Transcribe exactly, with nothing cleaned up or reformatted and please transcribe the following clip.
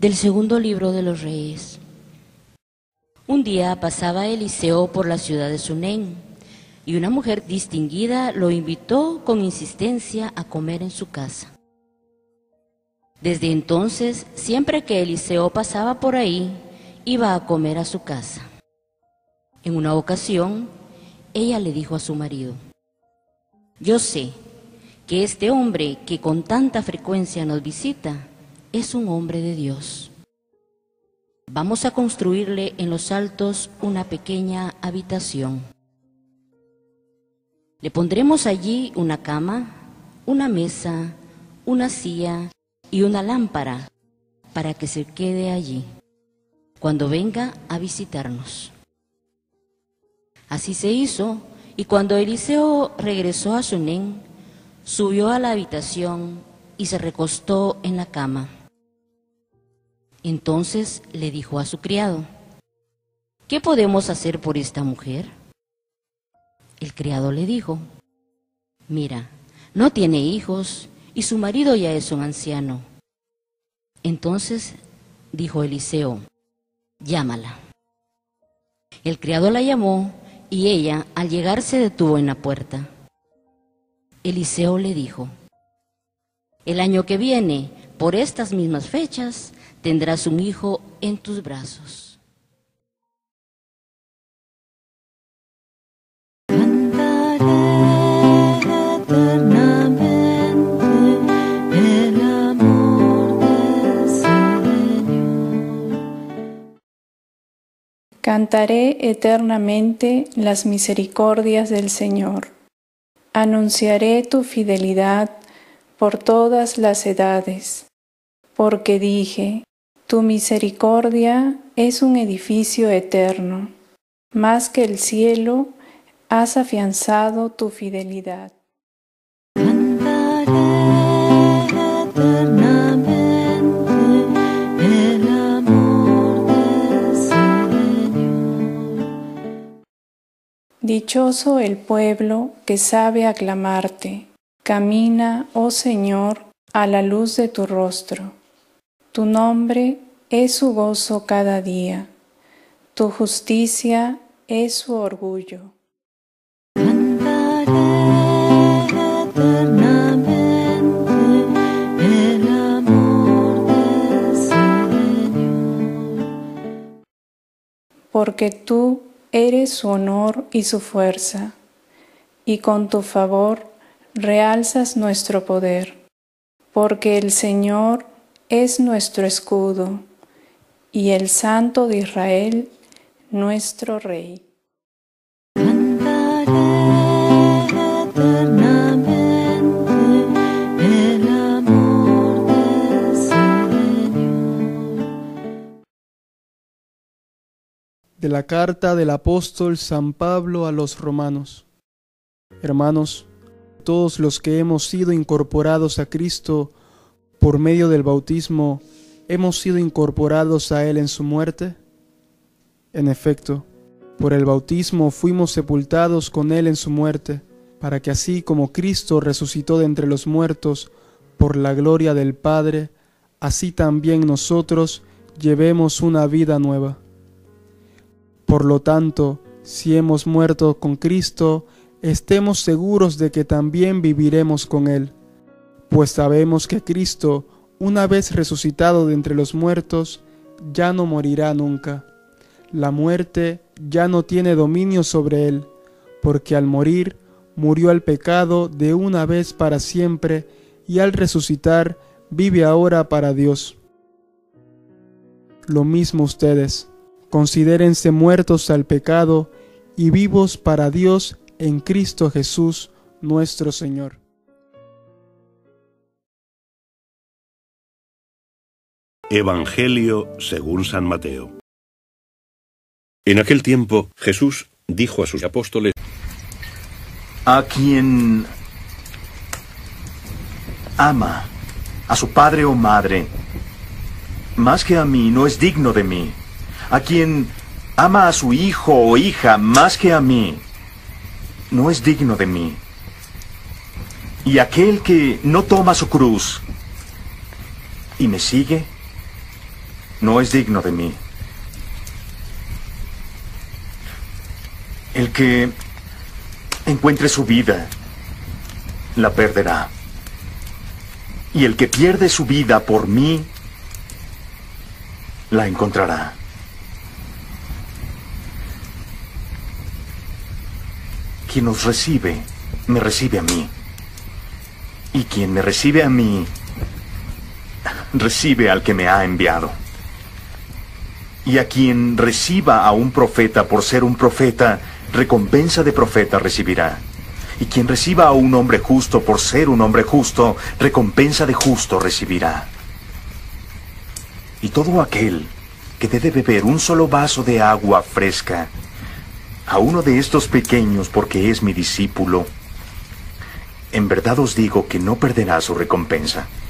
Del segundo libro de los Reyes. Un día pasaba Eliseo por la ciudad de Sunén, y una mujer distinguida lo invitó con insistencia a comer en su casa. Desde entonces, siempre que Eliseo pasaba por ahí, iba a comer a su casa. En una ocasión, ella le dijo a su marido: «Yo sé que este hombre que con tanta frecuencia nos visita es un hombre de Dios. Vamos a construirle en los altos una pequeña habitación. Le pondremos allí una cama, una mesa, una silla y una lámpara para que se quede allí cuando venga a visitarnos». Así se hizo, y cuando Eliseo regresó a Sunén, subió a la habitación y se recostó en la cama. Entonces le dijo a su criado: «¿Qué podemos hacer por esta mujer?». El criado le dijo: «Mira, no tiene hijos y su marido ya es un anciano». Entonces dijo Eliseo: «Llámala». El criado la llamó y ella, al llegar, se detuvo en la puerta. Eliseo le dijo: «El año que viene, por estas mismas fechas, tendrás un hijo en tus brazos». Cantaré eternamente el amor del Señor. Cantaré eternamente las misericordias del Señor. Anunciaré tu fidelidad por todas las edades, porque dije: tu misericordia es un edificio eterno, más que el cielo has afianzado tu fidelidad. Cantaré eternamente el amor del Señor. Dichoso el pueblo que sabe aclamarte. Camina, oh Señor, a la luz de tu rostro. Tu nombre es su gozo cada día. Tu justicia es su orgullo. Cantaré eternamente el amor del Señor. Porque tú eres su honor y su fuerza, y con tu favor realzas nuestro poder. Porque el Señor es nuestro escudo, y el Santo de Israel, nuestro Rey. Cantaré eternamente el amor del Señor. De la carta del apóstol San Pablo a los romanos. Hermanos, todos los que hemos sido incorporados a Cristo por medio del bautismo, ¿hemos sido incorporados a Él en su muerte? En efecto, por el bautismo fuimos sepultados con Él en su muerte, para que así como Cristo resucitó de entre los muertos por la gloria del Padre, así también nosotros llevemos una vida nueva. Por lo tanto, si hemos muerto con Cristo, estemos seguros de que también viviremos con Él, pues sabemos que Cristo, una vez resucitado de entre los muertos, ya no morirá nunca. La muerte ya no tiene dominio sobre Él, porque al morir, murió al pecado de una vez para siempre, y al resucitar, vive ahora para Dios. Lo mismo ustedes, considérense muertos al pecado y vivos para Dios en Cristo Jesús, nuestro Señor. Evangelio según San Mateo. En aquel tiempo Jesús dijo a sus apóstoles: A quien ama a su padre o madre más que a mí no es digno de mí. A quien ama a su hijo o hija más que a mí no es digno de mí. Y aquel que no toma su cruz y me sigue, no es digno de mí. El que encuentre su vida, la perderá. Y el que pierde su vida por mí, la encontrará. Quien nos recibe, me recibe a mí. Y quien me recibe a mí, recibe al que me ha enviado. Y a quien reciba a un profeta por ser un profeta, recompensa de profeta recibirá. Y quien reciba a un hombre justo por ser un hombre justo, recompensa de justo recibirá. Y todo aquel que dé de beber un solo vaso de agua fresca a uno de estos pequeños porque es mi discípulo, en verdad os digo que no perderá su recompensa.